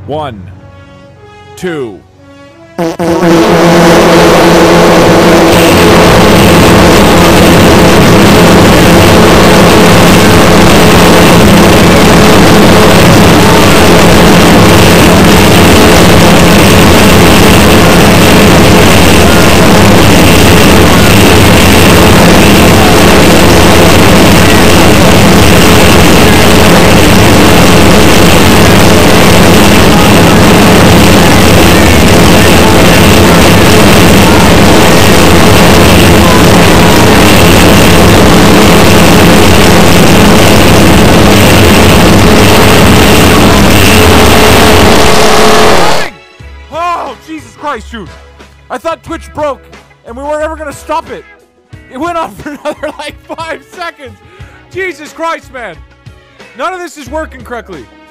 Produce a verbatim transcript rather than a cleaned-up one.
One, two. Jesus Christ, dude. I thought Twitch broke, and we weren't ever gonna stop it. It went on for another, like, five seconds. Jesus Christ, man. None of this is working correctly.